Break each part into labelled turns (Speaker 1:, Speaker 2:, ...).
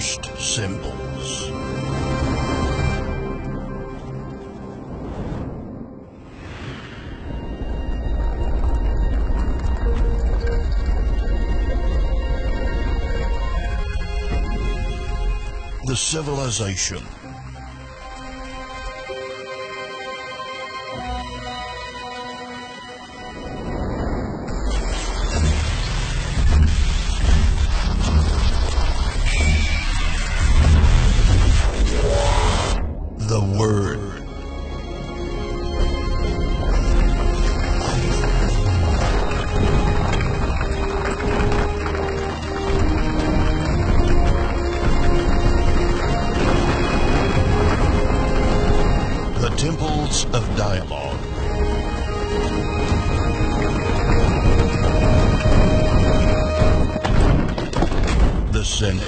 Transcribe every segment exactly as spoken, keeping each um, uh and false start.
Speaker 1: first symbols. The civilization. The word. The temples of dialogue. The Senate.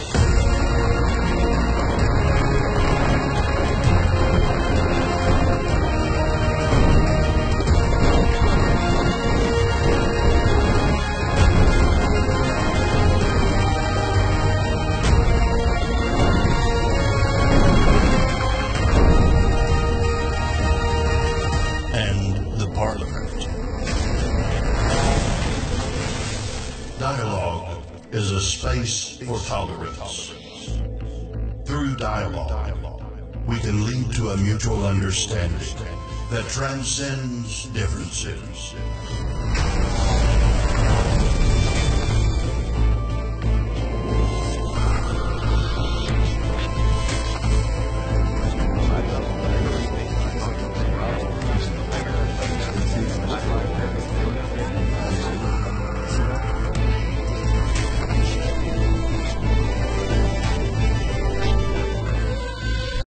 Speaker 1: Dialogue is a space for tolerance. Through dialogue, we can lead to a mutual understanding that transcends differences.